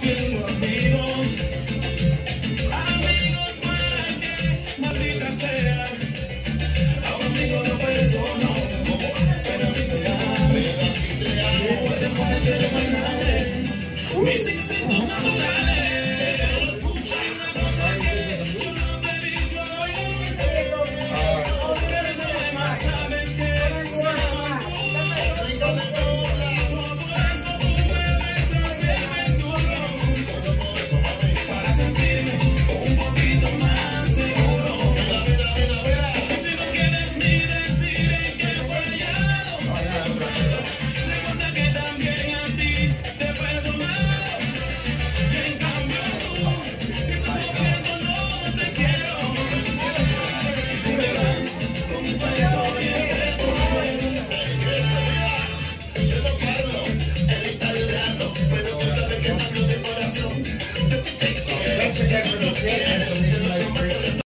haciendo amigos, amigos para que maldita sea. A un amigo lo perdono, pero a mí te amo. Pueden parecer banales mis instintos naturales. Hay una cosa que yo no te he dicho aún, pero no demás sabes que se llaman tú. Solo por eso tú me besas y me endurro, para sentirme un poquito más seguro. Y si no quieres ni decir en qué he fallado, recuerda que también a ti te he perdonado. Y en cambio tú, que estás sufriendo, no te quiero. Y te vas con esa historia de tu vida. El italiano, pero tú sabes que hablo de corazón. Yo te quiero.